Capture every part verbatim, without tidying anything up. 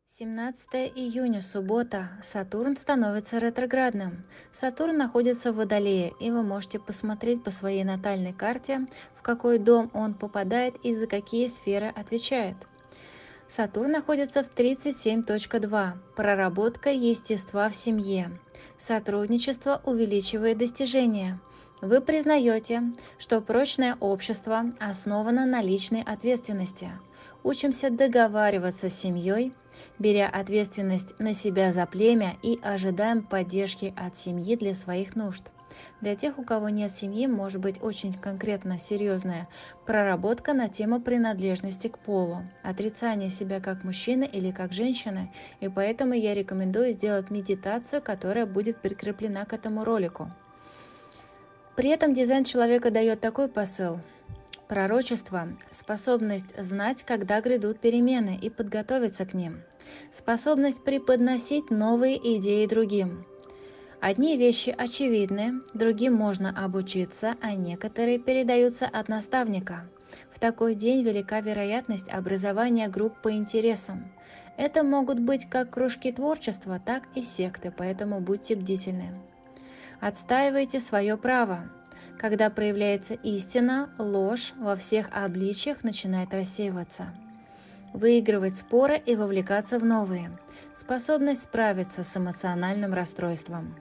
семнадцатое июня, суббота. Сатурн становится ретроградным. Сатурн находится в Водолее, и вы можете посмотреть по своей натальной карте, в какой дом он попадает и за какие сферы отвечает. Сатурн находится в тридцать семь точка два. Проработка естества в семье. Сотрудничество увеличивает достижения. Вы признаете, что прочное общество основано на личной ответственности. Учимся договариваться с семьей, беря ответственность на себя за племя и ожидаем поддержки от семьи для своих нужд. Для тех, у кого нет семьи, может быть очень конкретно серьезная проработка на тему принадлежности к полу, отрицание себя как мужчины или как женщины, и поэтому я рекомендую сделать медитацию, которая будет прикреплена к этому ролику. При этом дизайн человека дает такой посыл. Пророчество – способность знать, когда грядут перемены, и подготовиться к ним. Способность преподносить новые идеи другим. Одни вещи очевидны, другим можно обучиться, а некоторые передаются от наставника. В такой день велика вероятность образования групп по интересам. Это могут быть как кружки творчества, так и секты, поэтому будьте бдительны. Отстаивайте свое право. Когда проявляется истина, ложь во всех обличиях начинает рассеиваться. Выигрывать споры и вовлекаться в новые. Способность справиться с эмоциональным расстройством.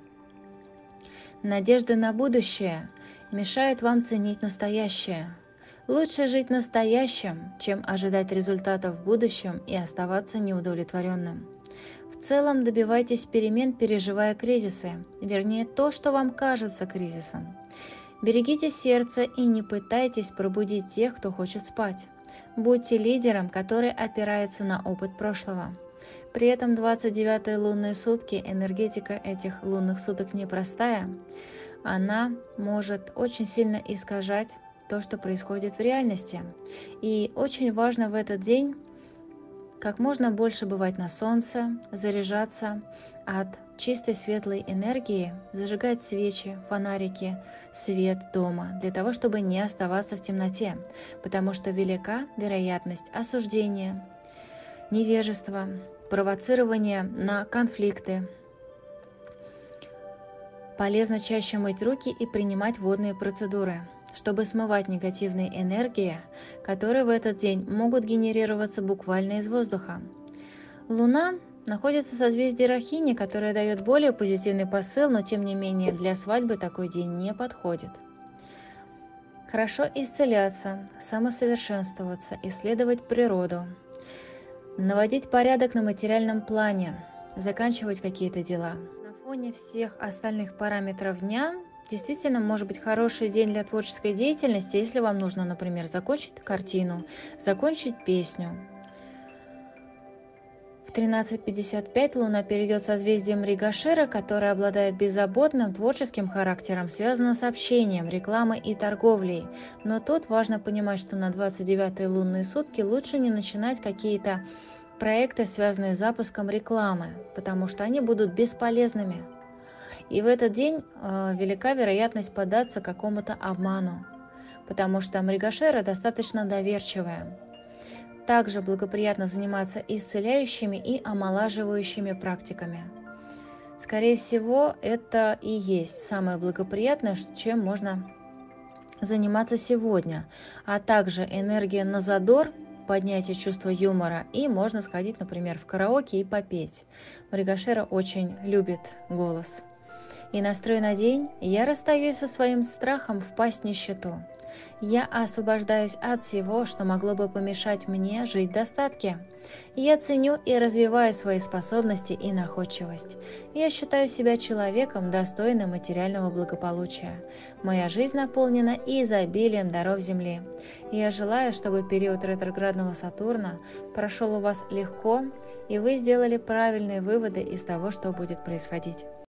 Надежда на будущее мешает вам ценить настоящее. Лучше жить настоящим, чем ожидать результатов в будущем и оставаться неудовлетворенным. В целом добивайтесь перемен, переживая кризисы, вернее то, что вам кажется кризисом. Берегите сердце и не пытайтесь пробудить тех, кто хочет спать. Будьте лидером, который опирается на опыт прошлого. При этом двадцать девятые лунные сутки, энергетика этих лунных суток непростая, она может очень сильно искажать то, что происходит в реальности. И очень важно в этот день как можно больше бывать на солнце, заряжаться от чистой светлой энергии, зажигать свечи, фонарики, свет дома, для того, чтобы не оставаться в темноте, потому что велика вероятность осуждения, невежества, провоцирования на конфликты. Полезно чаще мыть руки и принимать водные процедуры, чтобы смывать негативные энергии, которые в этот день могут генерироваться буквально из воздуха. Луна находится в созвездии Рахини, которое дает более позитивный посыл, но тем не менее для свадьбы такой день не подходит. Хорошо исцеляться, самосовершенствоваться, исследовать природу, наводить порядок на материальном плане, заканчивать какие-то дела. На фоне всех остальных параметров дня действительно может быть хороший день для творческой деятельности, если вам нужно, например, закончить картину, закончить песню. В тринадцать пятьдесят пять Луна перейдет в созвездие Мригашира, которое обладает беззаботным творческим характером, связано с общением, рекламой и торговлей. Но тут важно понимать, что на двадцать девятые лунные сутки лучше не начинать какие-то проекты, связанные с запуском рекламы, потому что они будут бесполезными. И в этот день э, велика вероятность поддаться какому-то обману, потому что Мригашира достаточно доверчивая. Также благоприятно заниматься исцеляющими и омолаживающими практиками. Скорее всего, это и есть самое благоприятное, чем можно заниматься сегодня, а также энергия на задор, поднятие чувства юмора, и можно сходить, например, в караоке и попеть. Мригашира очень любит голос. И настрой на день: я расстаюсь со своим страхом впасть в нищету. Я освобождаюсь от всего, что могло бы помешать мне жить в достатке. Я ценю и развиваю свои способности и находчивость. Я считаю себя человеком, достойным материального благополучия. Моя жизнь наполнена изобилием даров Земли. Я желаю, чтобы период ретроградного Сатурна прошел у вас легко, и вы сделали правильные выводы из того, что будет происходить.